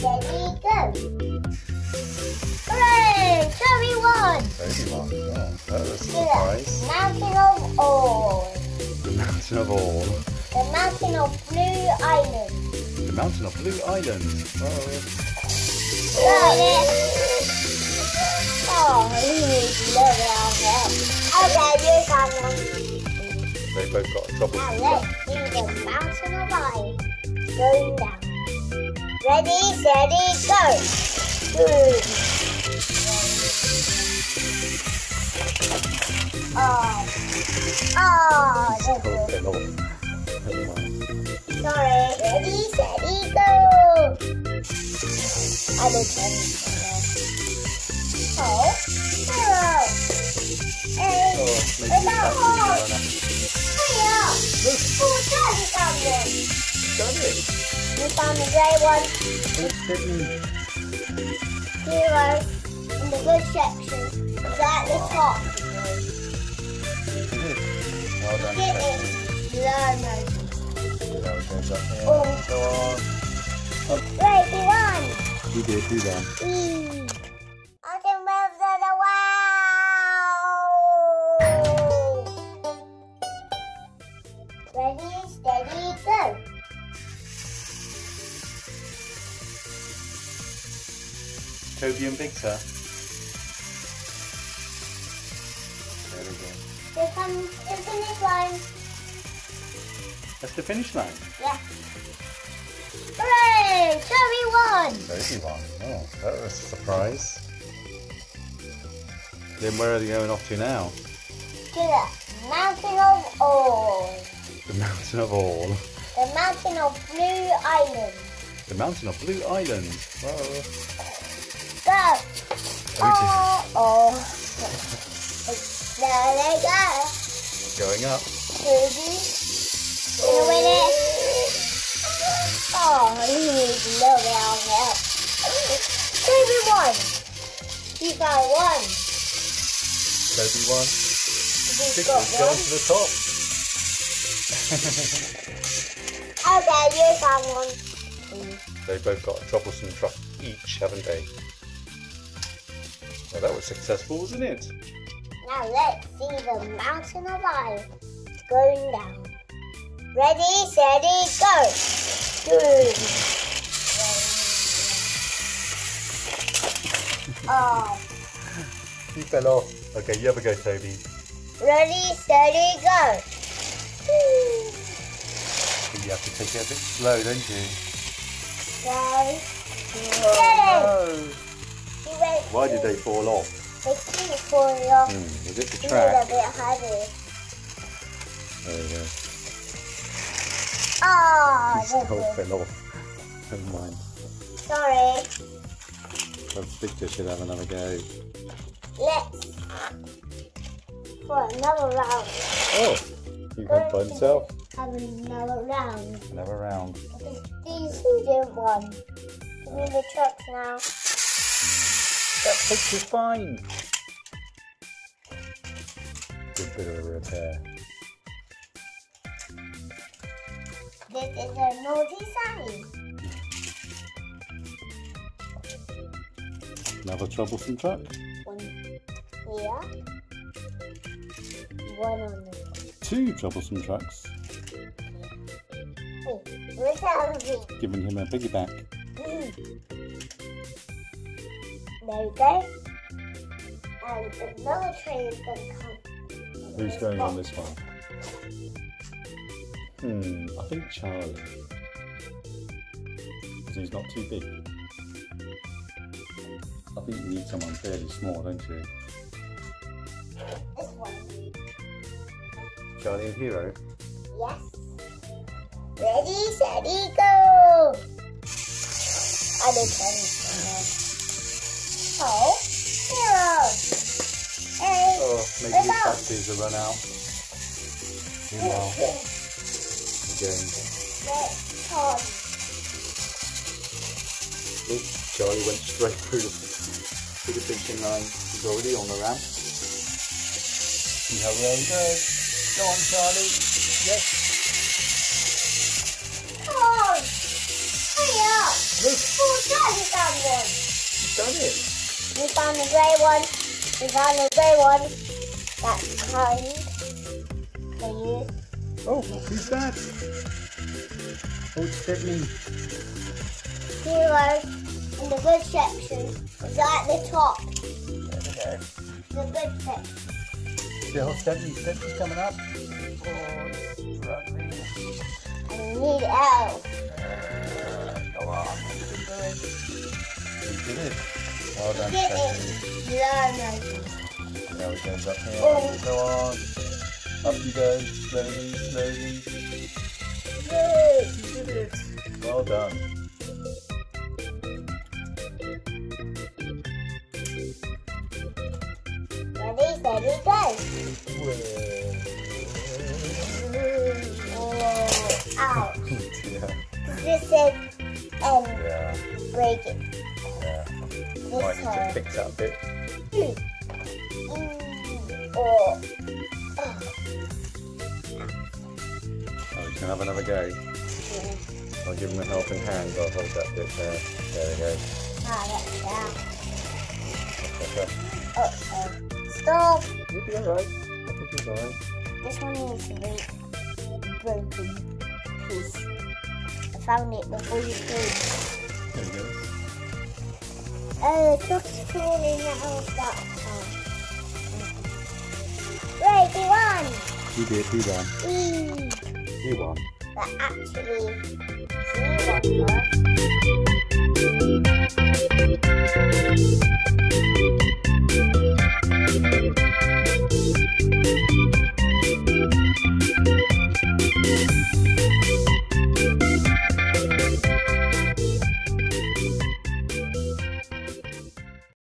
steady, go. Hooray! Toby won! Toby won. Oh, that was a surprise. Mountain of All. The Mountain of All. The Mountain of Blue Island. The Mountain of Blue Island. Oh. Got it. Oh, he love it out there. Okay, you got one. They both got a trouble. Now let's do the Mountain of Ice. Going down. Ready, steady, go. Good. Oh, that's good. Fell off. Never mind. Sorry. Ready, steady, go. I don't know. Oh, hello. Hey, Oh, maybe it's it's not back to hard. the Hiya. Oh, Daddy found one. Got it. We found the grey one. It's hidden. Hero in the good section. It's at the top. Well done, Get Teddy. it. Learner. Now it goes up here. Oh. Go on. Right, we won. You did, you won. I can move to the wow. Ready, steady, go. Toby and Victor. There we go. Here comes the finish line. That's the finish line. Yeah. Hooray! Toby won. Toby won. Oh, that was a surprise. Then where are they going off to now? To the Mountain of All. The Mountain of All. The Mountain of Blue Island. The Mountain of Blue Island. Whoa. Go. Oh, There they go. going up. Toby. Gonna win it. Oh, he needs no round help. Toby won. He got one. Toby won. He's got Victor's going one. to the top. Okay, you got one. They both got a troublesome truck each, haven't they? Well, that was successful, wasn't it? Now let's see the Mountain of Ice going down. Ready, steady, go. Good. Oh, He fell off. Okay, you have a go, Toby. ready, steady, go. You have to take it a bit slow, don't you? Go. Oh, He went. Why did they fall off? They keep falling off. Was it the He was a track? bit heavy. There we go. Oh, He still that's fell off. Never mind. sorry. But Victor should have another go. Let's for another round. Oh, he went by himself. Have another round. Another round. These two didn't won. Give me the trucks now. That picture's fine. Good bit of a repair. This is a naughty Sally. Another troublesome truck. One here. One on the Two troublesome trucks. oh, where's Sally? Giving him a piggyback. There we go. And another train is going to come. Who's going on this one? I think Charlie. Because he's not too big. I think you need someone fairly small, don't you? This one. Charlie and Hero. Yes. Ready, steady, go. I don't know. Oh, hero. Hey. Oh, maybe his batteries have run out. Meanwhile, again, Let's talk. look, Charlie went straight through the finishing line. He's already on the ramp. See how well he goes. Go on, Charlie. Yes. Come on. Hurry up. Look. Oh, Daddy got it. We found the grey one. We found the grey one. That's kind for you. Oh, who's that? Oh, it's Stephanie. Hero in the good section is at the top. There we go. The good section. Still, Stephanie's coming up. Oh, it's struggling. And we need help. Go on. You did it. Well done, Get Stephanie. it. Yeah, Now it goes up here. Oh. Go on. Up you go. Slowly, slowly. Yay. You did it. Well done. Ready, steady, go. Oh, ouch. Yeah. This said Yeah. break it. Yeah. This Might need to time. fix that a bit. Oh. Oh, he's gonna have another go. I'll give him a helping hand. I'll hold that bit there. There we go. Ah, that's down. Okay. Uh-oh. Stop. You'll be alright. I think he's alright. This one needs to be broken piece. I found it before you came. There he goes. Oh, the truck's crawling out that time. Right, he won! He did, he won. Whee! He won. But actually, he won first.